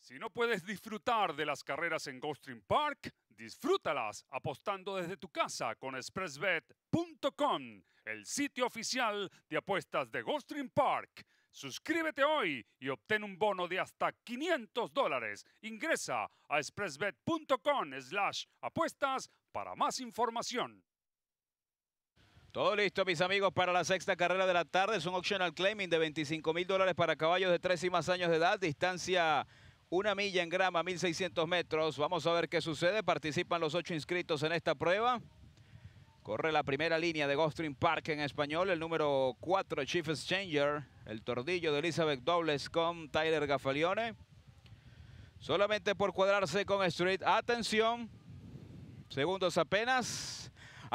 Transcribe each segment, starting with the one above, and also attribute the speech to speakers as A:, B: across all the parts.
A: Si no puedes disfrutar de las carreras en Gulfstream Park, disfrútalas apostando desde tu casa con expressbet.com, el sitio oficial de apuestas de Gulfstream Park. Suscríbete hoy y obtén un bono de hasta $500. Ingresa a expressbet.com/apuestas para más información.
B: Todo listo, mis amigos, para la sexta carrera de la tarde. Es un optional claiming de $25,000 para caballos de 3 y más años de edad. Distancia 1 milla en grama, 1.600 metros. Vamos a ver qué sucede. Participan los 8 inscritos en esta prueba. Corre la primera línea de Gulfstream Park en español. El número 4, Chief Exchanger. El tordillo de Elizabeth Dobles con Tyler Gaffalione. Solamente por cuadrarse con Street. Atención. Segundos apenas.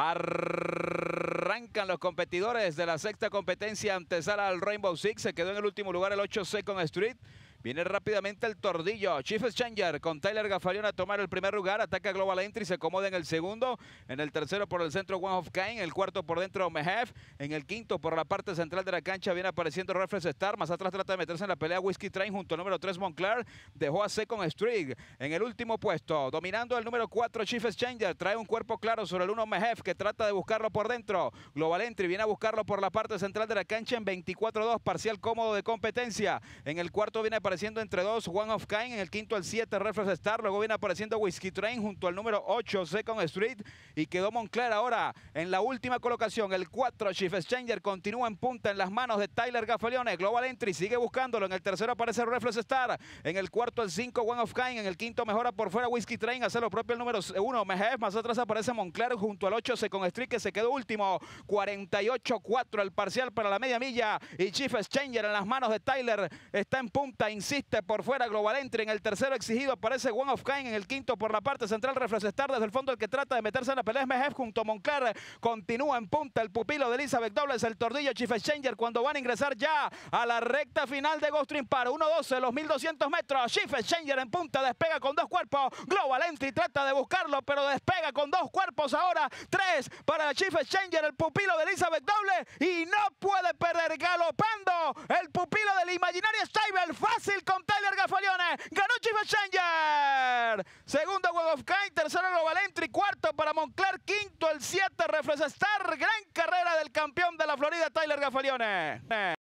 B: Arrancan los competidores de la sexta competencia antesala al Rainbow Six. Se quedó en el último lugar el 8 Second Street. Viene rápidamente el tordillo. Chief Exchanger con Tyler Gaffalione a tomar el primer lugar. Ataca Global Entry, se acomoda en el segundo. En el tercero por el centro One of Kind. En el cuarto por dentro Mehef. En el quinto por la parte central de la cancha viene apareciendo Reference Star. Más atrás trata de meterse en la pelea Whiskey Train junto al número 3 Monclar. Dejó a Second Street en el último puesto. Dominando el número 4 Chief Exchanger. Trae un cuerpo claro sobre el 1 Mehef que trata de buscarlo por dentro. Global Entry viene a buscarlo por la parte central de la cancha en 24-2. Parcial cómodo de competencia. En el cuarto viene apareciendo entre dos One of Kind, en el quinto el 7 Reference Star, luego viene apareciendo Whiskey Train junto al número 8 Second Street y quedó Monclar ahora en la última colocación. El 4 Chief Exchanger continúa en punta en las manos de Tyler Gaffalione. Global Entry sigue buscándolo, en el tercero aparece Reference Star, en el cuarto el 5 One of Kind, en el quinto mejora por fuera Whiskey Train, hace lo propio el número 1 Mehef, más atrás aparece Monclar junto al 8 Second Street que se quedó último. 48-4 el parcial para la media milla y Chief Exchanger en las manos de Tyler está en punta, insiste por fuera Global Entry. En el tercero exigido aparece One of Kind. En el quinto por la parte central Reference Star. Desde el fondo el que trata de meterse en la pelea es Mehef junto a Monclar. Continúa en punta el pupilo de Elizabeth Dobles, el tordillo Chief Exchanger, cuando van a ingresar ya a la recta final de Gulfstream Park. 1-12 los 1.200 metros. Chief Exchanger en punta, despega con 2 cuerpos. Global Entry trata de buscarlo, pero despega con 2 cuerpos ahora. 3 para Chief Exchanger, el pupilo de Elizabeth Dobles, y no puede perder. Galopando el pupilo del Imaginary Stable. Fácil con Tyler Gaffalione. Ganó Chief Exchanger. Segundo One of Kind, tercero Global Entry, cuarto para Monclar, quinto el 7 Reference Star. Gran carrera del campeón de la Florida, Tyler Gaffalione.